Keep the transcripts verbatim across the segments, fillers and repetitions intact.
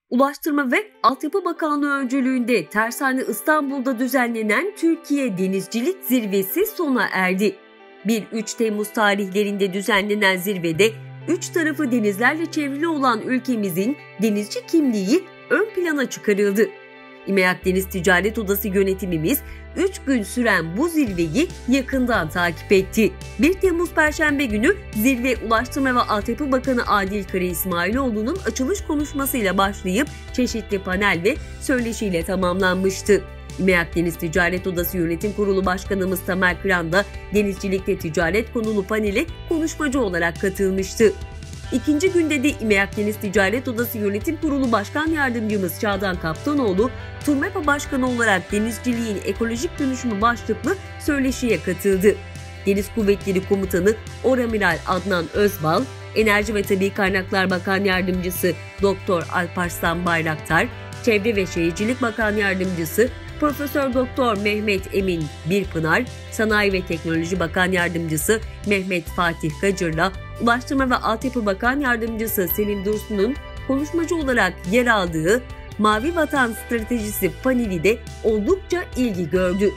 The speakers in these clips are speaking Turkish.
Ulaştırma ve Altyapı Bakanlığı öncülüğünde Tersane İstanbul'da düzenlenen Türkiye Denizcilik Zirvesi sona erdi. bir üç Temmuz tarihlerinde düzenlenen zirvede üç tarafı denizlerle çevrili olan ülkemizin denizci kimliği ön plana çıkarıldı. İMEAK Deniz Ticaret Odası yönetimimiz üç gün süren bu zirveyi yakından takip etti. bir Temmuz Perşembe günü zirve Ulaştırma ve Altyapı Bakanı Adil Kara İsmailoğlu'nun açılış konuşmasıyla başlayıp çeşitli panel ve söyleşiyle tamamlanmıştı. İMEAK Deniz Ticaret Odası Yönetim Kurulu Başkanımız Tamer Kıran da denizcilikte ticaret konulu panele konuşmacı olarak katılmıştı. İkinci günde de İMEAK Deniz Ticaret Odası Yönetim Kurulu Başkan Yardımcımız Çağdan Kaptanoğlu, TURMEPA Başkanı olarak denizciliğin ekolojik dönüşümü başlıklı söyleşiye katıldı. Deniz Kuvvetleri Komutanı Oramiral Adnan Özbal, Enerji ve Tabii Kaynaklar Bakan Yardımcısı Doktor Alparslan Bayraktar, Çevre ve Şehircilik Bakan Yardımcısı Profesör Doktor Mehmet Emin Birpınar, Sanayi ve Teknoloji Bakan Yardımcısı Mehmet Fatih Gacır'la Ulaştırma ve Altyapı Bakan Yardımcısı Selim Dursun'un konuşmacı olarak yer aldığı Mavi Vatan Stratejisi paneli de oldukça ilgi gördü.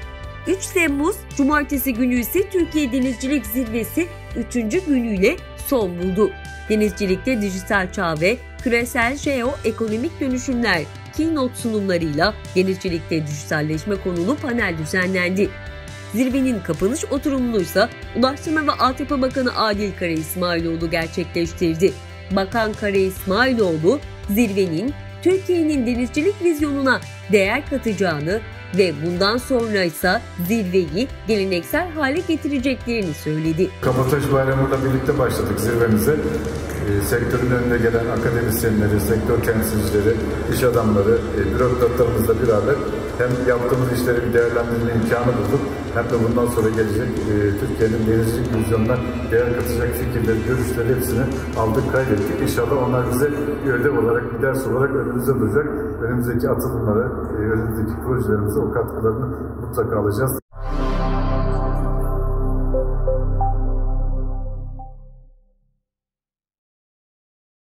üç Temmuz Cumartesi günü ise Türkiye Denizcilik Zirvesi üçüncü günüyle son buldu. Denizcilikte dijital çağ ve küresel jeo-ekonomik dönüşümler keynote sunumlarıyla denizcilikte dijitalleşme konulu panel düzenlendi. Zirvenin kapanış oturumunu ise Ulaştırma ve Altyapı Bakanı Adil Kara İsmailoğlu gerçekleştirdi. Bakan Kara İsmailoğlu, zirvenin Türkiye'nin denizcilik vizyonuna değer katacağını ve bundan sonra ise zirveyi geleneksel hale getireceklerini söyledi. Kabotaj Bayramı'yla birlikte başladık zirvemize. E, sektörün önüne gelen akademisyenleri, sektör temsilcileri, iş adamları, e, bürokratlarımızla beraber hem yaptığımız işleri bir değerlendirme imkanı bulduk, hem de bundan sonra gelecek e, Türkiye'nin denizcilik vizyonuna değer katacak fikirleri, görüşleri hepsini aldık, kaydettik. İnşallah onlar bize bir ödev olarak, bir ders olarak önümüze duracak. Önümüzdeki atılımlara, e, önümüzdeki projelerimize o katkılarını mutlaka alacağız.